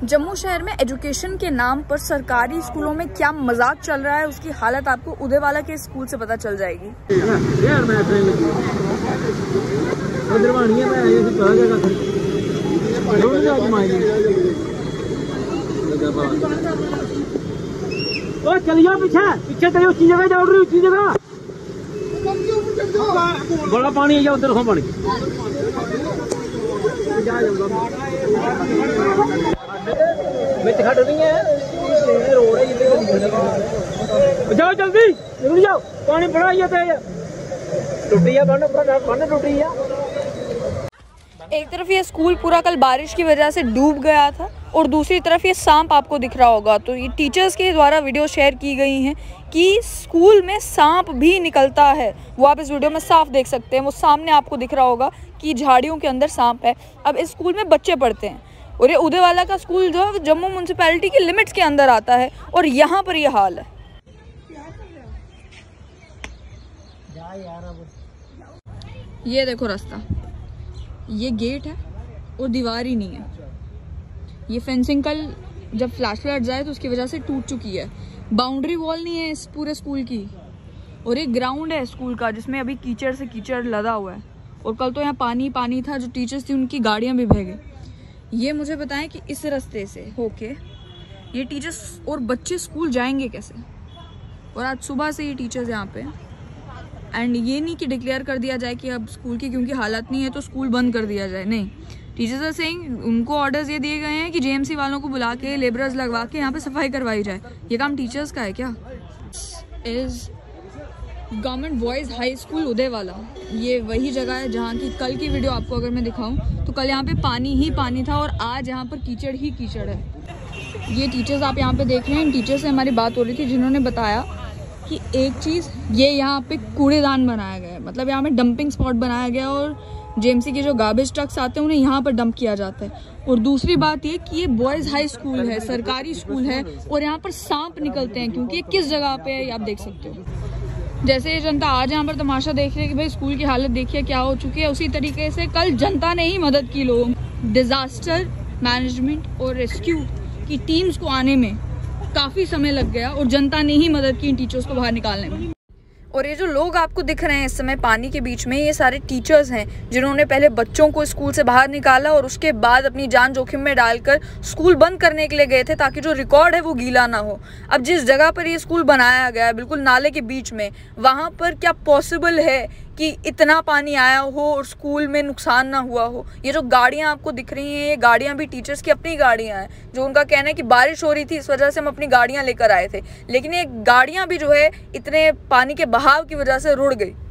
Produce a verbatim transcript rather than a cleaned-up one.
जम्मू शहर में एजुकेशन के नाम पर सरकारी स्कूलों में क्या मजाक चल रहा है, उसकी हालत आपको उदयवाला के स्कूल से पता चल जाएगी। चलिए पीछे पीछे चलिए, उसी जगह जाओ, उसी जगह बड़ा पानी है, उधर पानी खड़ रही है, जाओ जल्दी जल्दी जाओ, पानी बड़ा ही टूटी है, बंद टूटी है। एक तरफ ये स्कूल पूरा कल बारिश की वजह से डूब गया था और दूसरी तरफ ये सांप आपको दिख रहा होगा। तो ये टीचर्स के द्वारा वीडियो शेयर की गई हैं कि स्कूल में सांप भी निकलता है। वो आप इस वीडियो में साफ देख सकते हैं, वो सामने आपको दिख रहा होगा कि झाड़ियों के अंदर सांप है। अब इस स्कूल में बच्चे पढ़ते हैं और ये उदयवाला का स्कूल जो है जम्मू म्यूनसिपैलिटी के लिमिट्स के अंदर आता है और यहाँ पर ये हाल है। ये देखो रास्ता, ये गेट है और दीवार ही नहीं है। ये फेंसिंग कल जब फ्लैश फ्लड आए तो उसकी वजह से टूट चुकी है। बाउंड्री वॉल नहीं है इस पूरे स्कूल की और एक ग्राउंड है स्कूल का जिसमें अभी कीचड़ से कीचड़ लदा हुआ है। और कल तो यहाँ पानी पानी था, जो टीचर्स थी उनकी गाड़ियाँ भी बह गई। ये मुझे बताएं कि इस रास्ते से होके ये टीचर्स और बच्चे स्कूल जाएंगे कैसे। और आज सुबह से ये टीचर्स यहाँ पे, एंड ये नहीं कि डिक्लेयर कर दिया जाए कि अब स्कूल की क्योंकि हालत नहीं है तो स्कूल बंद कर दिया जाए, नहीं। टीचर्स आर सेइंग, उनको ऑर्डर्स ये दिए गए हैं कि जेएमसी वालों को बुला के लेबरर्स लगवा के यहाँ पे सफाई करवाई जाए। ये काम टीचर्स का है क्या? Is government boys high school Udaywala. ये वही जगह है जहाँ की कल की वीडियो आपको अगर मैं दिखाऊं तो कल यहाँ पे पानी ही पानी था और आज यहाँ पर कीचड़ ही कीचड़ है। ये टीचर्स आप यहाँ पे देख रहे हैं, टीचर से हमारी बात हो रही थी जिन्होंने बताया कि एक चीज़ ये यहाँ पे कूड़ेदान बनाया गया है, मतलब यहाँ पे डंपिंग स्पॉट बनाया गया और जेएमसी के जो गार्बेज ट्रक्स आते हैं उन्हें यहाँ पर डंप किया जाता है। और दूसरी बात ये कि ये बॉयज़ हाई स्कूल है, सरकारी स्कूल है और यहाँ पर सांप निकलते हैं क्योंकि ये किस जगह पे है आप देख सकते हो। जैसे ये जनता आज यहाँ पर तमाशा देख रही है कि भाई स्कूल की हालत देखिए क्या हो चुकी है, उसी तरीके से कल जनता ने ही मदद की लोगों, डिजास्टर मैनेजमेंट और रेस्क्यू की टीम्स को आने में काफी समय लग गया और जनता ने ही मदद की इन टीचर्स को बाहर निकालने में। और ये जो लोग आपको दिख रहे हैं इस समय पानी के बीच में, ये सारे टीचर्स हैं जिन्होंने पहले बच्चों को स्कूल से बाहर निकाला और उसके बाद अपनी जान जोखिम में डालकर स्कूल बंद करने के लिए गए थे ताकि जो रिकॉर्ड है वो गीला ना हो। अब जिस जगह पर ये स्कूल बनाया गया है बिल्कुल नाले के बीच में, वहाँ पर क्या पॉसिबल है कि इतना पानी आया हो और स्कूल में नुकसान ना हुआ हो? ये जो गाड़ियाँ आपको दिख रही हैं, ये गाड़ियाँ भी टीचर्स की अपनी गाड़ियाँ हैं, जो उनका कहना है कि बारिश हो रही थी इस वजह से हम अपनी गाड़ियाँ लेकर आए थे, लेकिन ये गाड़ियाँ भी जो है इतने पानी के बहाव की वजह से रुड़ गई।